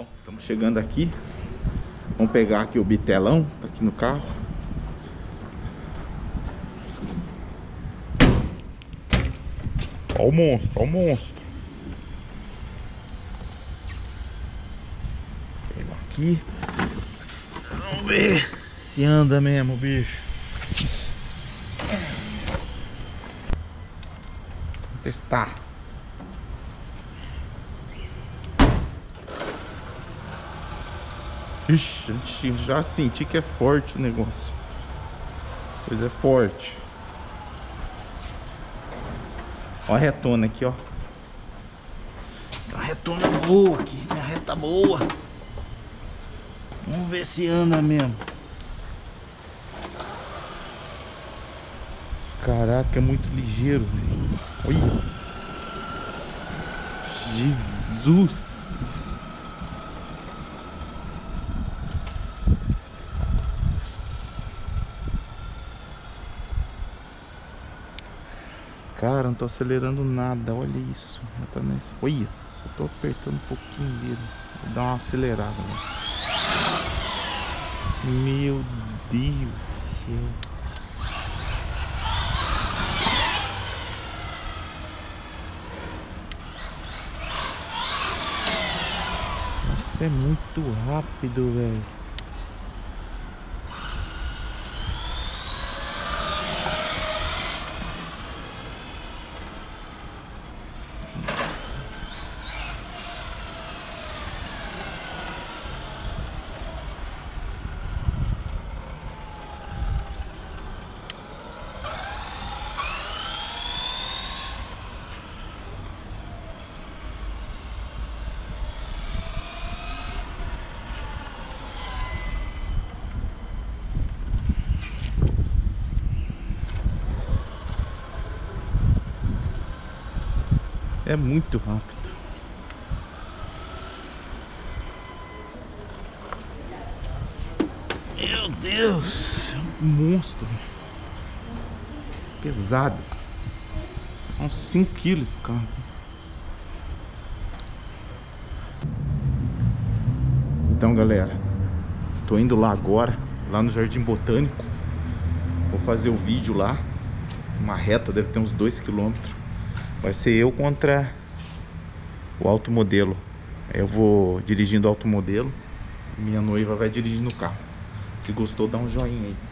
Bom, estamos chegando aqui. Vamos pegar aqui o bitelão, tá aqui no carro. Ó o monstro, ó o monstro. Pega aqui. Vamos ver se anda mesmo, bicho. Vou testar. Ixi, já senti que é forte o negócio. Pois é forte. Ó a retona aqui, ó. Tem uma retona boa aqui. Tem uma reta boa. Vamos ver se anda mesmo. Caraca, é muito ligeiro, velho. Olha. Jesus. Cara, não tô acelerando nada, olha isso. Já tá nesse... Olha, só tô apertando um pouquinho dele. Vou dar uma acelerada, né? Meu Deus do céu. Nossa, é muito rápido, velho. É muito rápido. Meu Deus, é um monstro. Pesado. Uns 5 quilos esse carro aqui. Então, galera, tô indo lá agora, lá no Jardim Botânico. Vou fazer o vídeo lá. Uma reta, deve ter uns 2 km. Vai ser eu contra o automodelo. Eu vou dirigindo o automodelo. Minha noiva vai dirigindo o carro. Se gostou, dá um joinha aí.